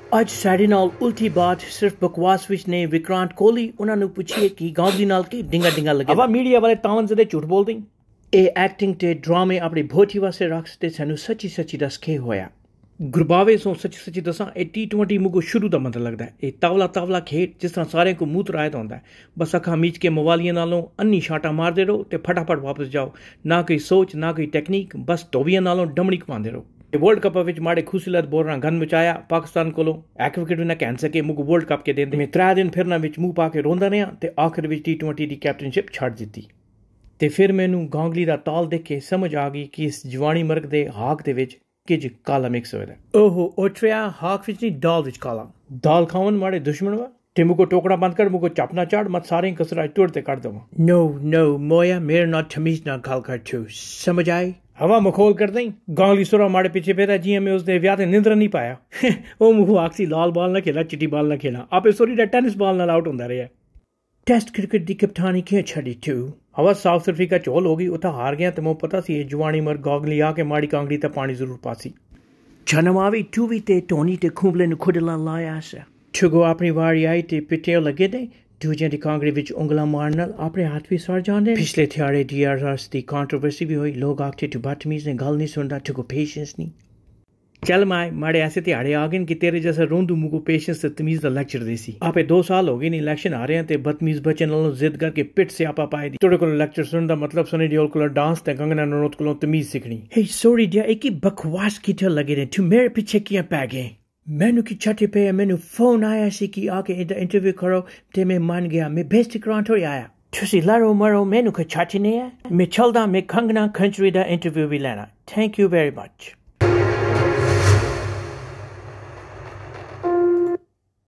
ਅੱਜ ਸਾਡੇ ਨਾਲ ਉਲਟੀ ਬਾਤ ਸਿਰਫ ਬਕਵਾਸ ਵਿੱਚ ਨੇ ਵਿਕਰਾਂਤ ਕੋਹਲੀ ਉਹਨਾਂ ਨੂੰ ਪੁੱਛੀਏ ਕਿ ਗਾਂਧੀ ਨਾਲ ਕੀ ਡਿੰਗਾ ਡਿੰਗਾ ਲੱਗੇ ਹਵਾ ਮੀਡੀਆ ਵਾਲੇ ਤਾਵਨ ਜ਼ਦੇ ਝੂਠ ਬੋਲਦੇ ਇਹ ਐਕਟਿੰਗ ਤੇ ਡਰਾਮੇ ਆਪਣੀ ਭੋਟੀ ਵਾਸਤੇ ਰੱਖ ਤੇ ਸਾਨੂੰ ਸੱਚੀ ਸੱਚੀ ਦੱਸ ਕੇ ਹੋਇਆ ਗੁਰਬਾਵੇ ਸੋ ਸੱਚੀ ਸੱਚੀ ਦੱਸਾਂ ਇਹ T20 ਮੁਗੋ ਸ਼ੁਰੂ ਦਾ ਮਤਲਬ ਲੱਗਦਾ ਇਹ ਤਾਵਲਾ ਖੇਡ ਜਿਸ ਤਰ੍ਹਾਂ ਸਾਰਿਆਂ को ਮੂੰਹ ਰਾਇਤ ਹੁੰਦਾ ਬਸ ਅੱਖਾਂ ਮੀਚ ਕੇ ਮਵਾਲੀਆਂ ਨਾਲੋਂ ਅੰਨੀ ਛਾਟਾ ਮਾਰਦੇ ਰਹੋ ਤੇ ਫਟਾਫਟ ਵਾਪਸ ਜਾਓ ਨਾ ਕੋਈ ਸੋਚ ਨਾ ਕੋਈ ਟੈਕਨੀਕ ਬਸ ਧੋਬੀਆਂ ਨਾਲੋਂ ਡਮਣੀ ਕਮਾਉਂਦੇ ਰਹੋ वर्ल्ड कप माड़े खूसीलत बोलना गन मचाया पाकिस्तान को एक विकेट भी ना कैन सके मुझे वर्ल्ड कप के दिन में 3 दिन फिरना मूँह पा के रोंदा रहा तो आखिर में T20 की कैप्टनशिप छड़ दी तो फिर मैनू गांगली का ताल देख के समझ आ गई कि इस जवानी मर्ग के हाक के किज काला मिक्स होया ओहो उठया हाक विच नहीं दाल विच काला दाल खावन माड़े दुश्मन वा ते मुझको टोकरा बंद कर मुझको चपना चाड़ मत सारे कसरा टुड़ते कर दवा नो मोया मेरे ना तमीज ना गाल कर तू समझ आई हवा मखोल कर दई गांगली सुरा माड़े पीछे पेरा जी मैं उसने व्याह निंद्र नहीं पाया वो मुँह आखसी लाल बॉल ना खेला चिट्टी बॉल ना खेला आपे सोरी दा टेनिस बॉल नाल आउट होंदा रहा टेस्ट क्रिकेट दी कप्तानी क्यों छड़ी तू हवा साउथ अफ्रीका चोल हो गई उता हार गया तो मैं पता सी जवानी मर गांगली आके माड़ी कांगली ते पानी जरूर पासी जनमावी टूवी ते टोनी ते खूबले नु खुडला लाया सा ठुगो अपनी वारी आई ते पिटे लगे दे दूजे दी कांगड़ी विच उंगला मारन नाल अपने हाथ भी सड़ जांदे पिछले थियाड़े DRS दी कंट्रोवर्सी भी हुई लोग आखते तू बदतमीज ने गल नहीं सुनदा तू को पेशेंस नहीं चल माड़े ऐसे तिहाड़े आ गए कि तेरे जैसा रोंदू मुगो पेशेंस ते तमीज दा लेक्चर देसी आपे 2 साल हो गए नहीं इलेक्शन आ रहे हैं ते बदतमीज बच्चे नालों जिद करके पिट से आपा पाए दी तोड़े को लेक्चर सुनन दा मतलब सुने दी को डांस ते कंगना नरोत को तमीज सीखनी हे सॉरी डिया एक ही बकवास की थे लगे ने तू मेरे पीछे किया पै गए मैनू की छठी पे मैनू फोन आया सी कि आके इधर इंटरव्यू करो ते मैं मान गया मैं बेइज्जती करान थोड़ी आया तुसी लड़ो मरो मैनू कोई छठी नहीं है मैं चलदा मैं खंगना खंचरी दा इंटरव्यू भी लेना थैंक यू वेरी मच